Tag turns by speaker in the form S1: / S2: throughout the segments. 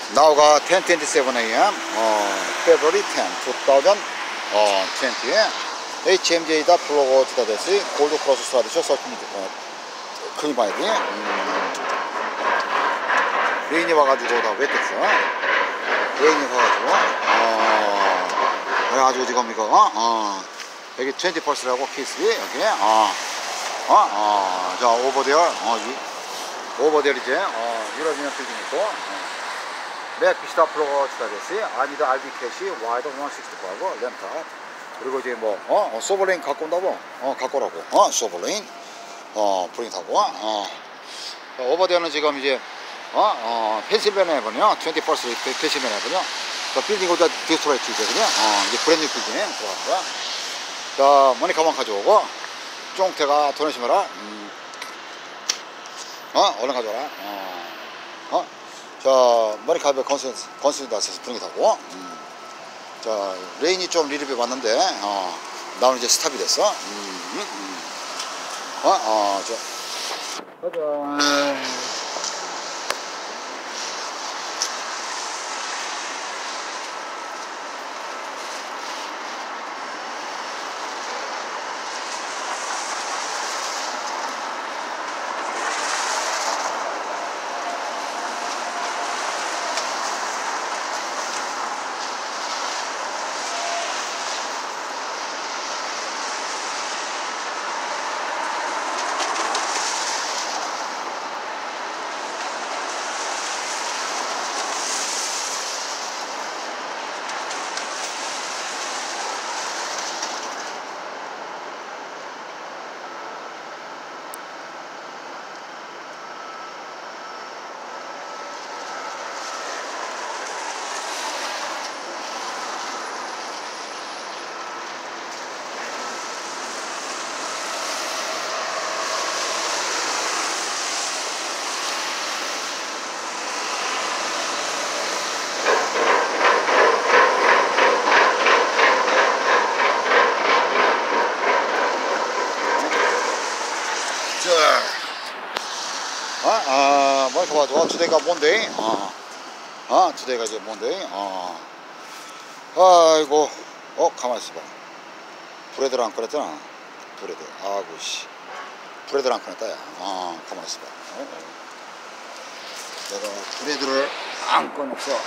S1: Now 가 10:27 a.m. February 10, 2020. HMJ 다 플로고 지다 됐지. 골드 크로스 스타디쇼 서킷 큰이 봐야 돼. 레인이 와가지고 다 웨트했어. 레인이 와가지고 그래가지고 지금 이거 여기 20%라고 키스 여기 자 오버데어 오버데어 이제 유럽이나 빌딩 있고 맥피시다 플로거 스타데스 아니다 RB 캐시 와이드 165하고 램탑 그리고 이제 뭐 소버레인 갖고 온다고 갖고 오라고 소버레인 프린트하고 오버데어는 지금 이제 펜실베니아군요 20% 펜실베니아군요 그 빌딩 오다 디스트로이트 이거든요 이제 브랜드 빌딩에 들어간 거야 자 머니카만 가져오고 쫑태가 돈을 심어라 얼른 가져와라 자 머니카베 건센다스에서 분위기하고 자 레인이 좀 리뷰 왔는데 나는 이제 스탑이 됐어 자 가자 머리카 좋아 투데이가 뭔데 투데이가 이제 뭔데 아이고 가만히 있어봐 브레드를 안 꺼냈잖아 브레드 아구씨 브레드를 안 꺼냈다 야 가만히 있어봐 내가 브레드를 안 꺼냈어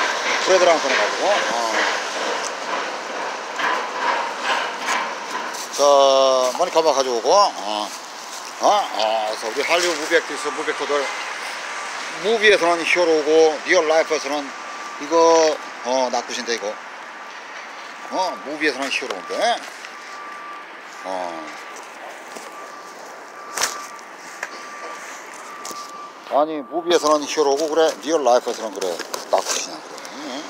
S1: 브레드랑 꺼내가지고 자, 모니카마 가져오고, 그래서 우리 할리우드 무비 액티비스, 무비코들, 무비에서는 히어로고, 리얼 라이프에서는 이거, 낚으신데, 이거. 무비에서는 히어로인데, 아니, 무비에서는 히어로고, 그래, 리얼 라이프에서는 그래, 낚으시냐, 그래.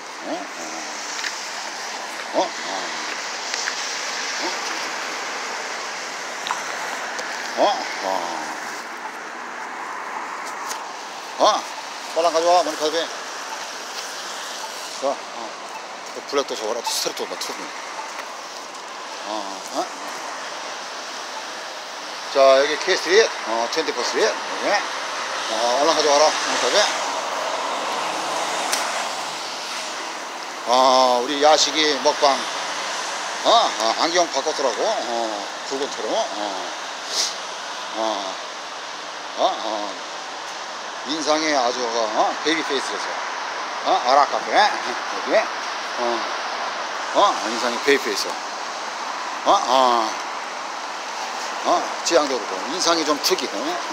S1: 빨랑 가져와, 모니카비. 자, 블랙도 저거라, 스트랩도 온다, 투비. 자, 여기 K-스트릿, 24스트릿, 여기. 얼른 가져와라, 모니카비. 우리 야식이 먹방. 안경 바꿨더라고. 붉은 토로. 인상이 아주 베이비 페이스에서 아라카페 여기 인상이 베이비 페이스 찌양도 그렇고 인상이 좀 특이.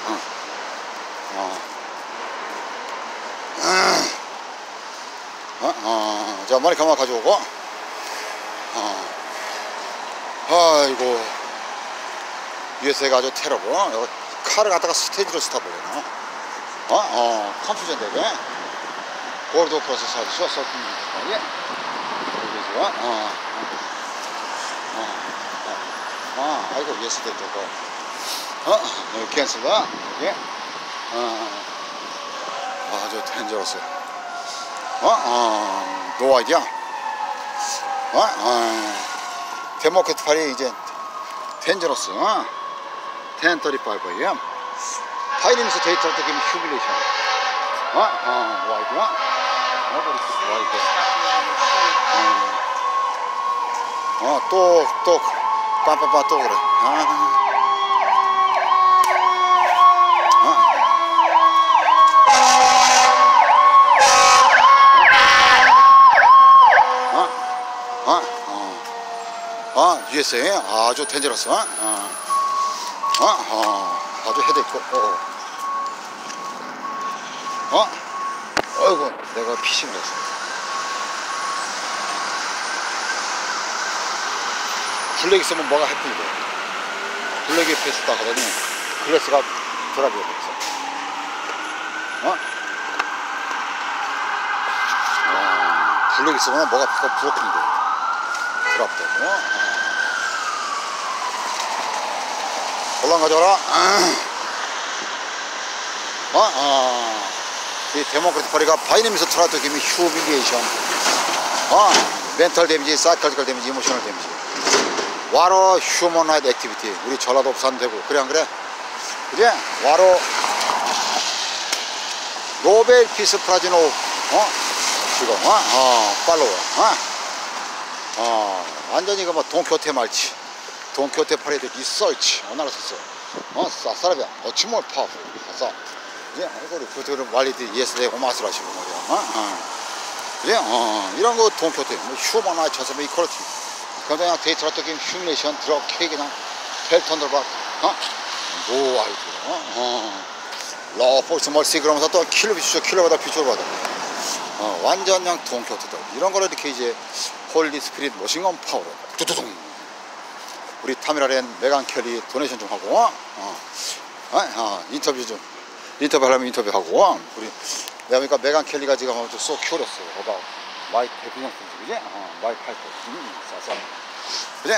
S1: 자, 머리카락 가져오고. 아이고, USA가 아주 테러고. 여기 칼을 갖다가 스테이지로 스탑하려나? 컨퓨전 되게. 월드 프로세스 아주 쉬웠어. 여기. 아이고, USA 되고. 여기 캔슬다. 여기. 아주 텐저러스. 노 아이디어. 데모크래트 팔이 이제 텐저러스. 1035이야. 파이리면서 데이터를 또 기면 휴빌레이션. 노 아이디어. 또 빰빰빰 또 그래. USA 아주 텐저러스. 아주 헤드있고. 어이구, 내가 피싱을 했어. 블랙 있으면 뭐가 해프이고, 블랙이 패스 딱 하더니 글래스가 드랍이 됐어. 블랙 있으면 뭐가 브로큰이고 드랍되고. 올라 가져라. 이 데모크래틱 파리가 바이네미스 트라이토 기미 휴빌리에이션. 멘탈 데미지, 사이클리컬 데미지, 이모셔널 데미지. 와로 휴먼 라이트 액티비티. 우리 전라도 없산되고 그래 안 그래? 그래? 와로 노벨 피스 프라지노 지금 팔로워. 완전히 그 뭐 돈키호테 말치. 돈키호테 파리드 리서치 어나를 썼어. 사사라비아 어치몰 파워풀 가서 이제 이거를 그들은 말리드 예스데 오마스를 하시고 말이야. 이제 이런 거 돈키호테 뭐 휴먼 저서 이퀄리티 그냥 데이터라 또 그냥 휴밀레이션 드럭 케이크 그냥 펠턴더박 노 아이디어 러포스 멀시 그러면서 또 킬러 비추죠. 킬러보다 비추를 받아. 완전 그냥 돈키호테다. 이런 거를 이렇게 이제 홀리 스피릿 머신건 파워로 뚜뚜둥. 우리 타미라렌 메간 켈리 도네이션 좀 하고. 인터뷰 하려면 인터뷰하고. 우리 내가 보니까 메간 켈리가 지금 아무튼 쏙 키워렸어. 어바 마이 대비형 분지 그지? 마이 파이프 싸싸 그래?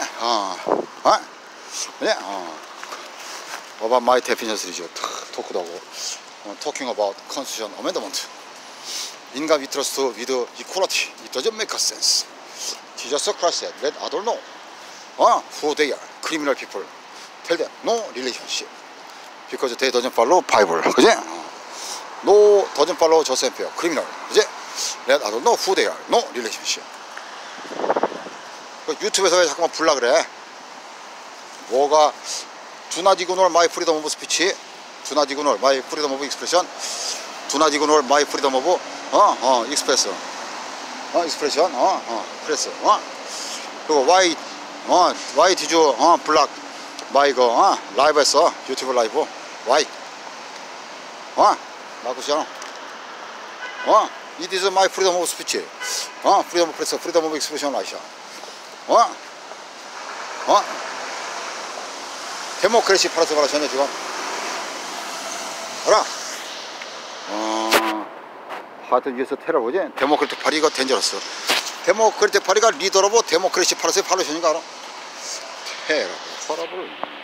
S1: 그래? 어바 마이 데피니션이죠. 토크도 하고 talking about constitution amendment. 인간 we trust with equality. It doesn't make a sense. Jesus Christ said, let others know who they are. Criminal people. Tell them no relationship. Because they doesn't follow Bible. 그지? No doesn't follow Joseph Pierre. Criminal. 그지? Let others know who they are. No relationship. 유튜브에서 왜 자꾸만 불라 그래? 뭐가 두나디구놀 마이 프리덤 오브 스피치, 두나디구놀 마이 프리덤 오브 익스프레션, 두나디구놀 마이 프리덤 오브 익스프레스, 익스프레션, 프레스, 그리고 why why did you block my 라이브 했어. 유튜브 라이브. why? 나구시잖아. it is my freedom of speech. freedom of press, freedom of expression 라이샤. 데모크레시 팔아서 말하셨네 지금. 알아? 하여튼 유에서 테러 보지? 데모크레틱 파리가 덴저러스. 데모크레틱 파리가 리더로고 데모크레시 팔아서 팔로션인가 알아? 테러. 서라블.